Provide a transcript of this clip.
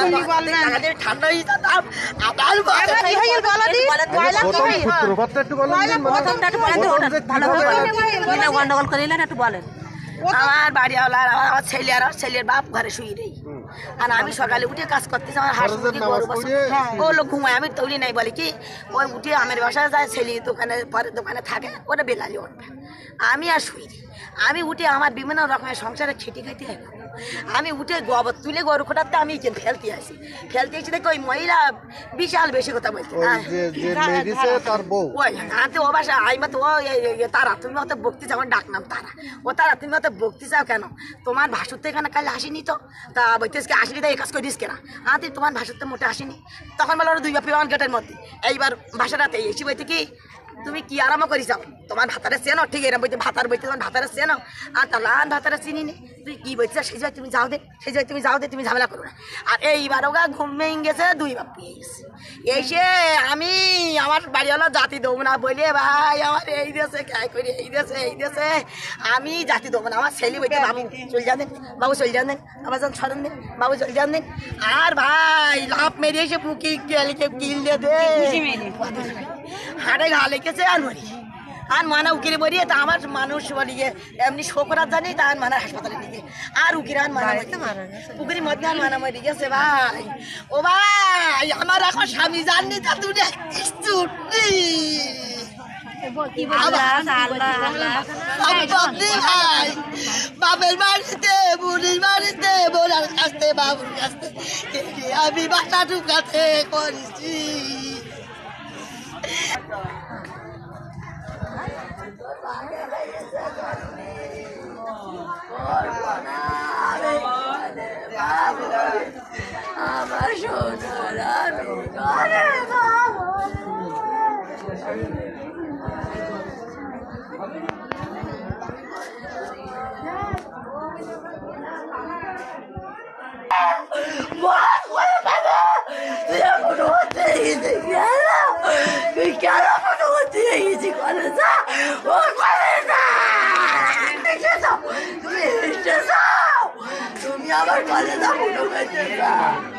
ঠান্ডা হয়ে যেতাম আবার গন্ডগোল করিলেন একটু বলেন। আমার বাড়িওয়ালার আমার ছেলের বাপ ঘরে শুয়ে নেই, আর আমি সকালে উঠে কাজ করতেছি। আমার হাঁস মুরগি গরু ও লোক ঘুমায়, আমি তৈরি নাই বলে কি ওই উঠে আমের বাসায় যায়, ছেলে দোকানে পরে দোকানে থাকে, ওটা বেলালি উঠবে, আমি আর শুই দিই। আমি উঠে আমার বিভিন্ন রকমের সংসারে খেটে খাইতে হয়, আমি উঠে গোবর তুলে গরু খোটাতে আমি ফেলতে আসি দেখি ওই মহিলা বিশাল বেশি কথা বলছে ও বাসা আইমা তো তারা তুমি অত বকতে চাও, আমার ডাক নাম তারা। ও তারা তুমি অত বকতে চাও কেন? তোমার ভাসুর তো এখানে কাল আসেনি, তো তা বলতেছে আসেনি, তাই কাজ করে দিস কেনা? তোমার ভাসুর তো মোটে আসেনি। তখন বলো ওরা দুই বাপি আমার গেটের মধ্যে। এইবার ভাষাটাতে এসে বলতে কি তুমি কি আরাম করিস, তোমার ভাতারে চেনো? ঠিক এরকম বইতে ভাতার বইতে তোমার ভাতারে চেনো, আর তার লান ভাতারে চিনি নি। তুই কি বলছিস? সেই যাই তুমি যাও দে, সেই যাই তুমি যাও দে, তুমি ঝামেলা করো না। আর এইবার ওগা ঘুম ভেঙে গেছে, দুই বাপ পেয়ে গেছে। এসে আমি আমার বাড়িওয়ালা জাতি দেবো না বলে, ভাই আমার এই দেশে খাই করি, এই দেশে আমি জাতি দেবো না। আমার ছেলে বইতে বাবু চলে যান দেন, বাবু চলে যান দেন, আমার যান ছড়ান দেন, বাবু চলে যান দেন। আর ভাই লাভ মেরে এসে পুকি কিল দিয়ে দে, হাটে ঘা লেগেছে আর মরি। আর মানা উকিরে বলিয়ে তা আমার মানুষ বলিয়ে এমনি শোকরাত জানি, তা আর মানা হাসপাতালে নিয়ে আর উকিরে আর মানা পুকুরের মধ্যে আর মানা মরে গেছে। ভাই ও ভাই আমার এখন স্বামী জাননি, তা তুই বাপের বাড়িতে বুড়ির বাড়িতে বোনার কাছতে বাবুর কাছতে আমি বাসা ঢুকাতে করেছি। আমার সোনার আমি ঘরে যাবো। তুমি আবার কলেজা ফুটো করতে